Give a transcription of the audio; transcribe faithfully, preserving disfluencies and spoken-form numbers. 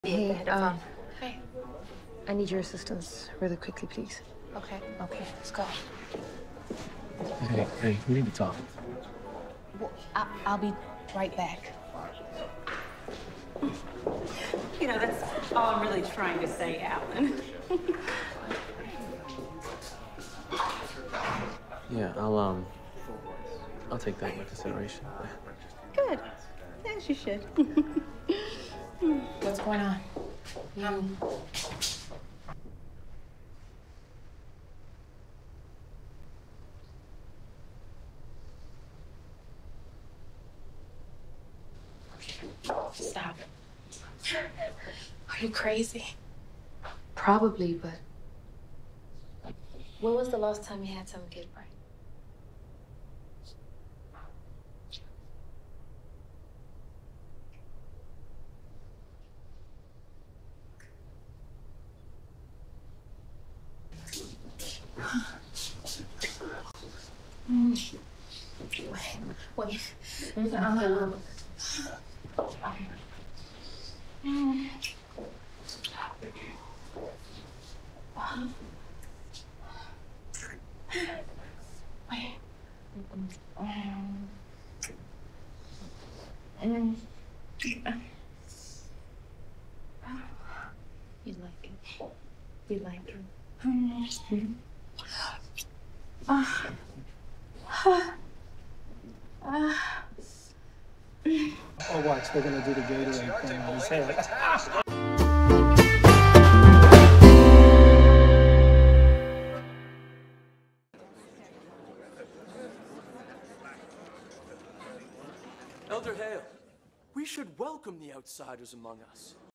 Hey, uh, Hey. I need your assistance really quickly, please. Okay, okay, let's go. Hey, hey, we need to talk. Well, I I'll be right back. You know, that's all I'm really trying to say, Alan. Yeah, I'll, um, I'll take that into consideration. Good. As you should. What's going on? You... Stop. Are you crazy? Probably, but when was the last time you had someone get right? Mm. Wait, wait. Uh, mm. Wait. Um. Mm. You like it. You like it. Mm. Ah. Ah. Ah. Oh, watch, they're gonna do the Gatorade thing on his head. Elder Hale, we should welcome the outsiders among us.